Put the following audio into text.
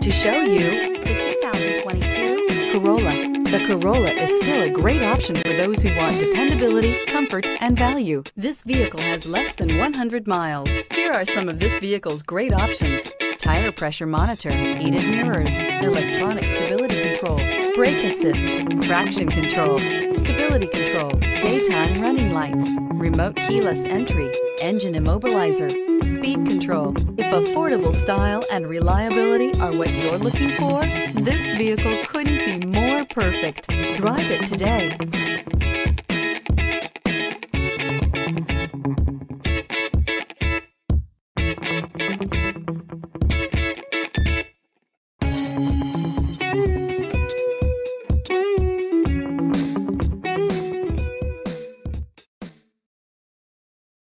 to show you the 2022 Corolla. The Corolla is still a great option for those who want dependability, comfort, and value. This vehicle has less than 100 miles. Here are some of this vehicle's great options: tire pressure monitor, heated mirrors, electronic stability control, brake assist, traction control, stability control, daytime running lights, remote keyless entry, engine immobilizer, speed control. If affordable style and reliability are what you're looking for, this vehicle couldn't be more perfect. Drive it today.